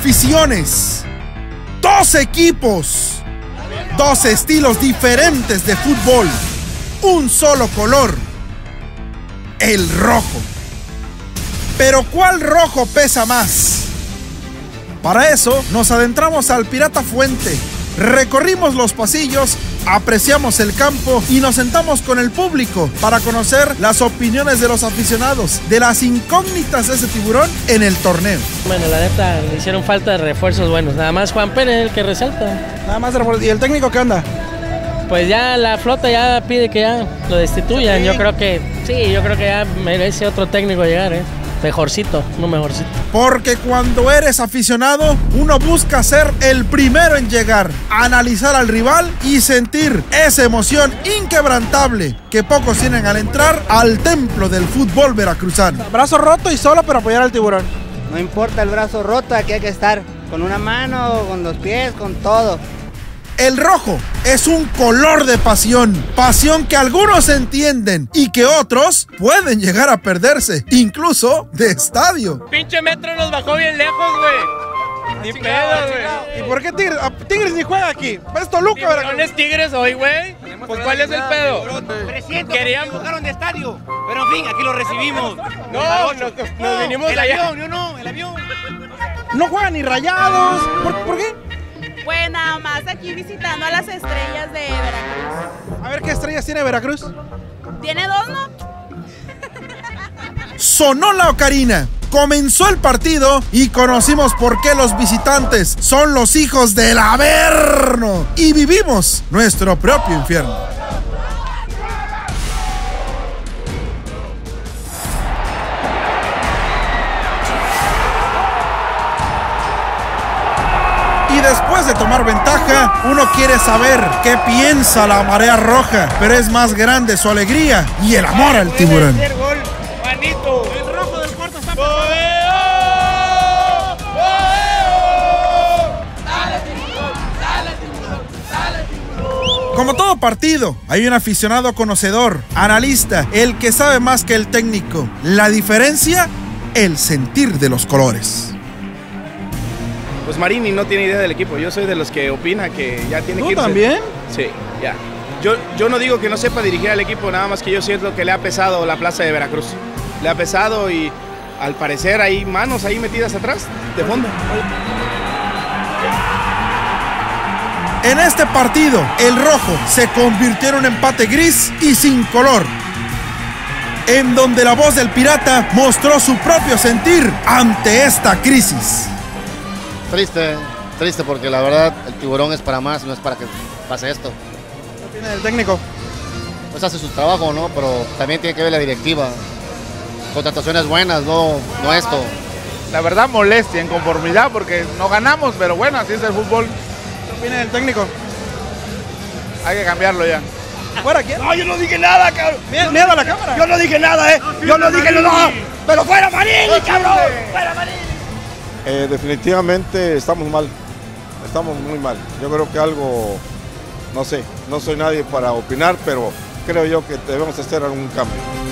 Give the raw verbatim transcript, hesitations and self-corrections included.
aficiones, dos equipos, dos estilos diferentes de fútbol, un solo color, el rojo. Pero ¿cuál rojo pesa más? Para eso nos adentramos al Pirata Fuente, recorrimos los pasillos, apreciamos el campo y nos sentamos con el público para conocer las opiniones de los aficionados de las incógnitas de ese tiburón en el torneo. Bueno, la neta, le hicieron falta de refuerzos buenos. Nada más Juan Pérez es el que resalta. Nada más de refuerzos. ¿Y el técnico qué anda? Pues ya la flota ya pide que ya lo destituyan. Sí. Yo creo que, sí, yo creo que ya merece otro técnico llegar, ¿eh? Mejorcito, no mejorcito. Porque cuando eres aficionado, uno busca ser el primero en llegar, analizar al rival y sentir esa emoción inquebrantable que pocos tienen al entrar al templo del fútbol veracruzano. Brazo roto y solo para apoyar al tiburón. No importa el brazo roto, aquí hay que estar con una mano, con los pies, con todo. El rojo es un color de pasión, pasión que algunos entienden y que otros pueden llegar a perderse, incluso de estadio. Pinche Metro nos bajó bien lejos, güey. Ni pedo, güey. ¿Y por qué Tigres? Tigres ni juega aquí. Es Toluca, ¿verdad? ¿Son Tigres hoy, güey? Pues ¿cuál es el pedo? trescientos queríamos jugaron de estadio, pero en fin, aquí lo recibimos. No, nos, nos vinimos el allá. avión, no, no, el avión. No juegan ni Rayados. ¿Por, ¿por qué? Pues nada más aquí visitando a las estrellas de Veracruz. A ver qué estrellas tiene Veracruz. Tiene dos, ¿no? Sonó la ocarina, comenzó el partido y conocimos por qué los visitantes son los hijos del Averno y vivimos nuestro propio infierno. Y después de tomar ventaja, uno quiere saber qué piensa la marea roja, pero es más grande su alegría y el amor al tiburón. Juanito, el rojo del cuarto está Como todo partido, hay un aficionado conocedor, analista, el que sabe más que el técnico. La diferencia, el sentir de los colores. Pues Marini no tiene idea del equipo, yo soy de los que opina que ya tiene ¿Tú que irse. también? Sí, ya. Yo, yo no digo que no sepa dirigir al equipo, nada más que yo siento que le ha pesado la plaza de Veracruz. Le ha pesado y al parecer hay manos ahí metidas atrás, de fondo. En este partido, el rojo se convirtió en un empate gris y sin color, en donde la voz del pirata mostró su propio sentir ante esta crisis. Triste, triste porque la verdad el tiburón es para más, no es para que pase esto. ¿Qué opina del técnico? Pues hace su trabajo, ¿no? Pero también tiene que ver la directiva. Contrataciones buenas, no, no esto. La verdad molestia, inconformidad porque no ganamos, pero bueno, así es el fútbol. ¿Qué opina del técnico? Hay que cambiarlo ya. ¿Fuera quién? No, yo no dije nada, cabrón. Miedo, miedo a la cámara. Yo no dije nada, eh. Yo no dije nada. Pero fuera Marini, cabrón. Fuera Marini. Eh, definitivamente estamos mal, estamos muy mal. Yo creo que algo, no sé, no soy nadie para opinar, pero creo yo que debemos hacer algún cambio.